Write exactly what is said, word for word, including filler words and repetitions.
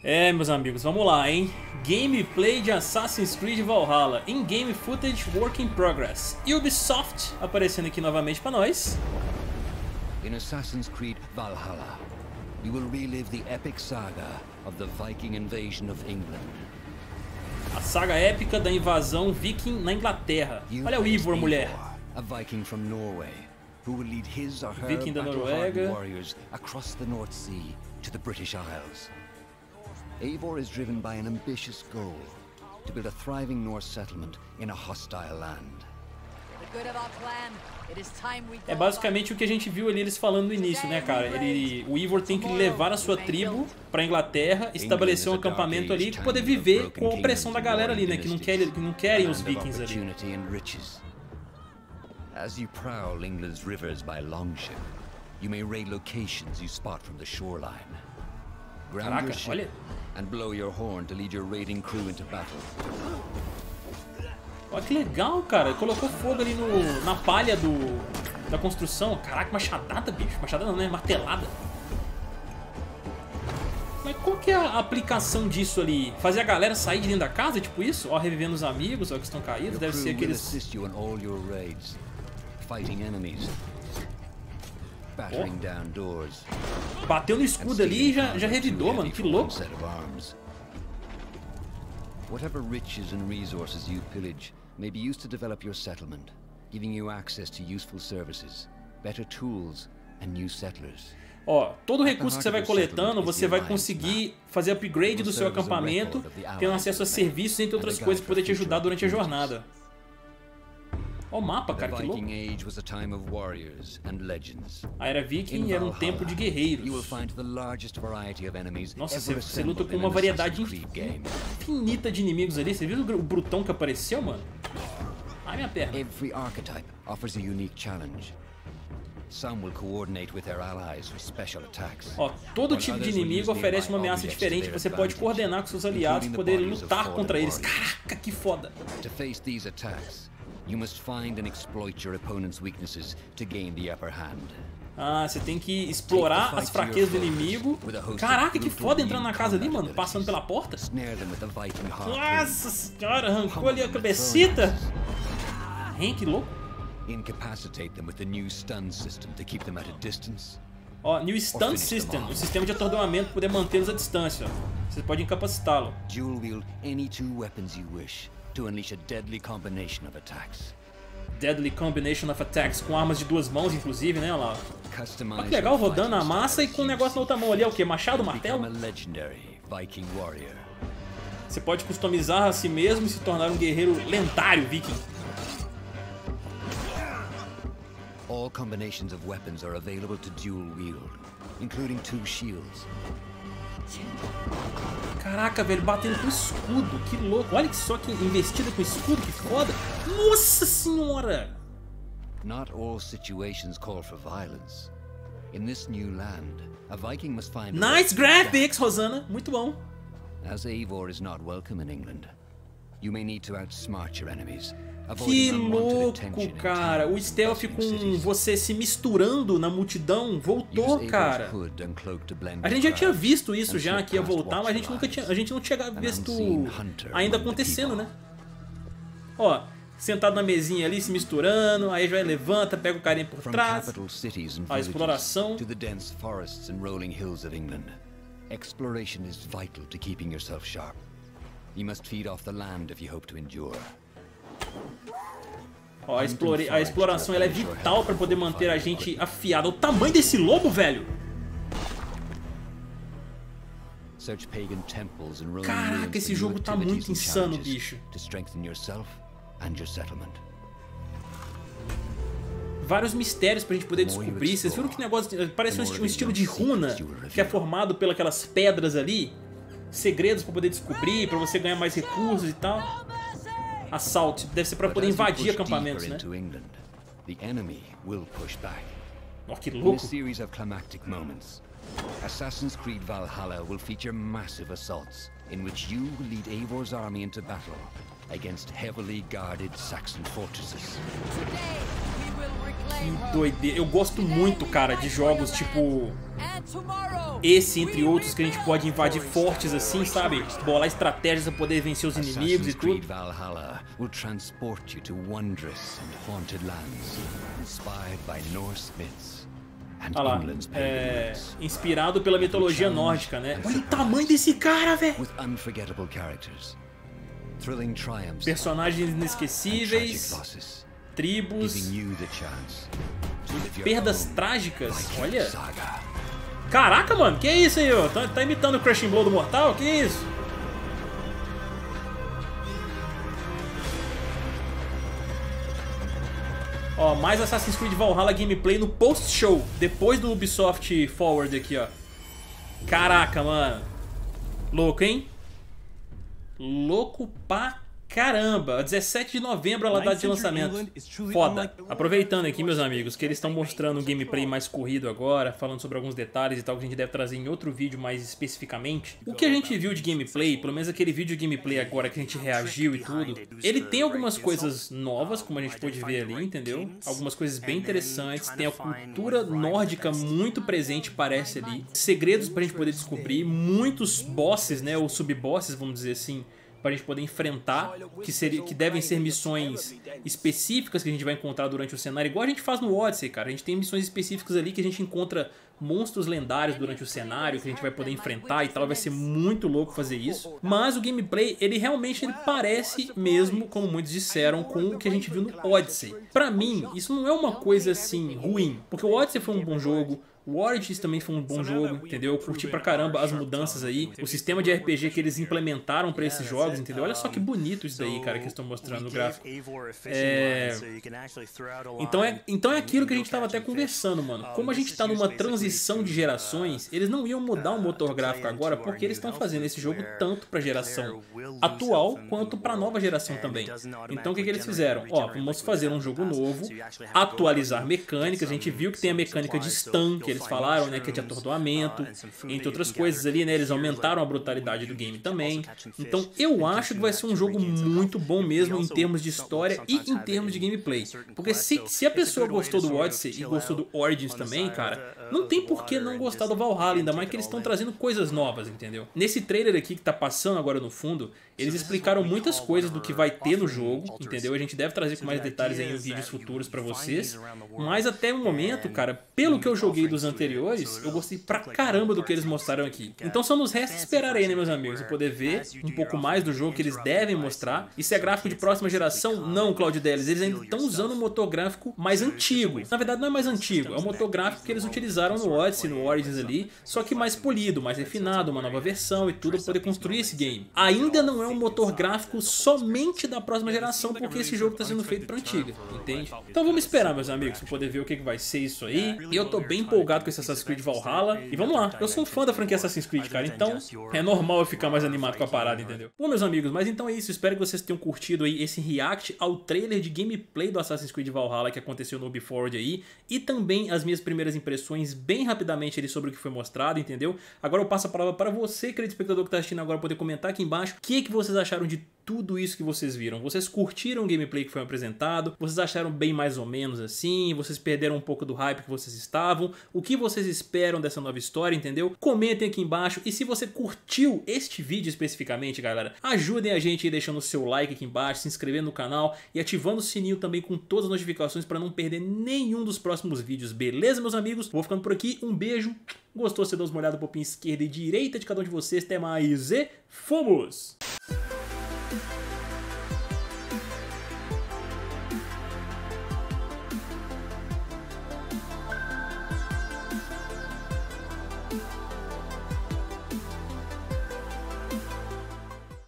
É, meus amigos, vamos lá, hein? Gameplay de Assassin's Creed Valhalla. In-game footage work in progress. Ubisoft aparecendo aqui novamente pra nós. In Assassin's Creed Valhalla, you will relive the epic saga of the Viking invasion of England. A saga épica da invasão viking na Inglaterra. Olha o Eivor, mulher. A Viking from Norway, who will lead his or her Viking da battle-hardened Noruega. warriors across the North Sea to the British Isles. Eivor is driven by an ambitious goal: to build a thriving Norse settlement in a hostile land. É basicamente o que a gente viu ali eles falando no início, né, cara? Ele, o Eivor tem que levar a sua tribo pra Inglaterra, estabelecer um acampamento ali e poder viver com a opressão da galera ali, né? Que não querem, que não querem os vikings ali. As you prowl England's rivers by longship, you may raid locations you spot from the shoreline. Ground Caraca, your ship olha. and blow your horn to lead your raiding crew into battle. Olha que legal, cara. Colocou fogo ali no, na palha do, da construção. Caraca, machadada, bicho. Machadada não, né? Martelada. Mas qual que é a aplicação disso ali? Fazer a galera sair de dentro da casa, tipo isso? Ó, revivendo os amigos, ó, que estão caídos. Deve ser aqueles... Oh. Bateu no escudo ali e já, já revidou, mano. Que louco. Whatever riches and resources you pillage may be used to develop your settlement, giving you access to useful services, better tools, and new settlers. Ó, todo recurso que você vai coletando, você vai conseguir fazer upgrade do seu acampamento, tendo acesso a serviços, entre outras coisas, que poder te ajudar durante a jornada. Ó o mapa, cara, que louco. A Era Viking era um tempo de guerreiros. Nossa, você, você luta com uma variedade infinita de inimigos ali. Você viu o brutão que apareceu, mano? Ai, minha perna. Every archetype offers a unique challenge. Some will coordinate with their allies for special attacks. Ó, todo tipo de inimigo oferece uma ameaça diferente. Você pode coordenar com seus aliados para poder lutar contra eles. Caraca, que foda. To face these attacks, you must find and exploit your opponent's weaknesses to gain the upper hand. Ah, você tem que explorar as fraquezas do inimigo. Caraca, que foda entrando na casa ali, mano, passando pela porta. Nossa senhora, arrancou ali a cabecita. Hein, que louco. Incapacitate them with the new stun system to keep them at a distance. Ó, New Stun System, o sistema de atordoamento para poder mantê-los à distância. Você pode incapacitá-lo. Dual wield any two weapons you wish to unleash a deadly combination of attacks. Deadly Combination of Attacks, com armas de duas mãos, inclusive, né? Olha lá. Olha que legal, rodando a massa e com o negócio na outra mão ali. É o que? Machado, martelo? Você pode customizar a si mesmo e se tornar um guerreiro lendário viking. All combinations of weapons are available to dual wield, including two shields. Caraca, velho, batendo com escudo, que louco. Olha só que investida com escudo, que foda. Nossa senhora! Not all situations call for violence. In this new land, a Viking must find Nice graphics, Rosana. Muito bom. As Eivor is not welcome in England, you may need to outsmart your enemies. Que louco, cara. O stealth com você se misturando na multidão voltou, cara. A gente já tinha visto isso já, que ia voltar, mas a gente nunca tinha, a gente não tinha visto ainda acontecendo, né? Ó, sentado na mesinha ali, se misturando, aí já levanta, pega o carinha por trás. A exploração. Exploration is vital to keeping yourself sharp. You must feed off the land if you hope to endure. Ó, a, explore... a exploração ela é vital para poder manter a gente afiado. O tamanho desse lobo, velho! Caraca, esse jogo tá muito insano, bicho. Vários mistérios pra gente poder descobrir. Vocês viram que negócio... Parece um, esti... um estilo de runa que é formado pelas pedras ali. Segredos pra poder descobrir, pra você ganhar mais recursos e tal. Assalto, deve ser para poder invadir acampamentos, né? Oh, que louco! Assassin's Creed Valhalla will feature massive assaults in which you will lead Eivor's army into battle against heavily guarded Saxon fortresses. Que doideira. Eu gosto muito, cara, de jogos tipo esse, entre outros, que a gente pode invadir fortes assim, sabe? Bolar estratégias pra poder vencer os inimigos e tudo. Valhalla will transport you to wondrous and haunted lands, inspired by Norse myths. Olha lá, é, inspirado pela mitologia nórdica, né? Olha o tamanho desse cara, velho! Personagens inesquecíveis, tribos, perdas trágicas, olha! Caraca, mano, que é isso aí, ó? Tá, tá imitando o Crushing Blow do Mortal? Que isso? Ó, mais Assassin's Creed Valhalla gameplay no post-show, depois do Ubisoft Forward aqui, ó. Caraca, mano. Louco, hein? Louco pra caramba. dezessete de novembro, a data de lançamento. Foda. Aproveitando aqui, meus amigos, que eles estão mostrando um gameplay mais corrido agora, falando sobre alguns detalhes e tal, que a gente deve trazer em outro vídeo mais especificamente. O que a gente viu de gameplay, pelo menos aquele vídeo de gameplay agora que a gente reagiu e tudo, ele tem algumas coisas novas, como a gente pôde ver ali, entendeu? Algumas coisas bem interessantes, tem a cultura nórdica muito presente, parece ali. Segredos pra gente poder descobrir, muitos bosses, né, ou sub-bosses, vamos dizer assim, para a gente poder enfrentar, que, seria, que devem ser missões específicas que a gente vai encontrar durante o cenário, igual a gente faz no Odyssey, cara. A gente tem missões específicas ali que a gente encontra monstros lendários durante o cenário, que a gente vai poder enfrentar e tal, vai ser muito louco fazer isso. Mas o gameplay, ele realmente ele parece mesmo, como muitos disseram, com o que a gente viu no Odyssey. Pra mim, isso não é uma coisa assim ruim, porque o Odyssey foi um bom jogo, o Origins também foi um bom jogo, entendeu? Eu curti pra caramba as mudanças aí, o sistema de R P G que eles implementaram pra esses jogos, entendeu? Olha só que bonito isso daí, cara, que eles estão mostrando no gráfico. É... Então, é... então é aquilo que a gente tava até conversando, mano. Como a gente tá numa transição de gerações, eles não iam mudar o motor gráfico agora, porque eles estão fazendo esse jogo tanto pra geração atual, quanto pra nova geração também. Então o que, que eles fizeram? Ó, vamos fazer um jogo novo, atualizar mecânicas, a gente viu que tem a mecânica de stun, que eles falaram, né, que é de atordoamento, entre outras coisas ali, né, eles aumentaram a brutalidade do game também. Então eu acho que vai ser um jogo muito bom mesmo em termos de história e em termos de gameplay. Porque se, se a pessoa gostou do Odyssey e gostou do Origins também, cara, não tem por que não gostar do Valhalla, ainda mais que eles estão trazendo coisas novas, entendeu? Nesse trailer aqui que tá passando agora no fundo, eles explicaram muitas coisas do que vai ter no jogo, entendeu? A gente deve trazer com mais detalhes aí em vídeos futuros pra vocês. Mas até o momento, cara, pelo que eu joguei dos anteriores, eu gostei pra caramba do que eles mostraram aqui. Então só nos resta esperar aí, né, meus amigos, e poder ver um pouco mais do jogo que eles devem mostrar. E se é gráfico de próxima geração, não, Cloud Delis, eles ainda estão usando um motor gráfico mais antigo. Na verdade não é mais antigo, é o motor gráfico que eles utilizaram no Odyssey, no Origins ali, só que mais polido, mais refinado, uma nova versão e tudo pra poder construir esse game. Ainda não é um motor gráfico somente da próxima geração, porque esse jogo tá sendo feito pra antiga, entende? Então vamos esperar, meus amigos, pra poder ver o que vai ser isso aí. E eu tô bem empolgado com esse Assassin's Creed Valhalla. E vamos lá, eu sou um fã da franquia Assassin's Creed, cara, então é normal eu ficar mais animado com a parada, entendeu? Bom, meus amigos, mas então é isso, espero que vocês tenham curtido aí esse react ao trailer de gameplay do Assassin's Creed Valhalla que aconteceu no Ubi Forward aí, e também as minhas primeiras impressões bem rapidamente ali sobre o que foi mostrado, entendeu? Agora eu passo a palavra para você, querido espectador que tá assistindo agora, poder comentar aqui embaixo o que, que vocês acharam de tudo isso que vocês viram. Vocês curtiram o gameplay que foi apresentado? Vocês acharam bem mais ou menos assim? Vocês perderam um pouco do hype que vocês estavam? O que vocês esperam dessa nova história, entendeu? Comentem aqui embaixo. E se você curtiu este vídeo especificamente, galera, ajudem a gente aí deixando o seu like aqui embaixo, se inscrevendo no canal e ativando o sininho também com todas as notificações para não perder nenhum dos próximos vídeos, beleza, meus amigos? Vou ficando por aqui, um beijo. Gostou? Você dá uma olhada pro pinho esquerda e direita de cada um de vocês. Até mais e fomos!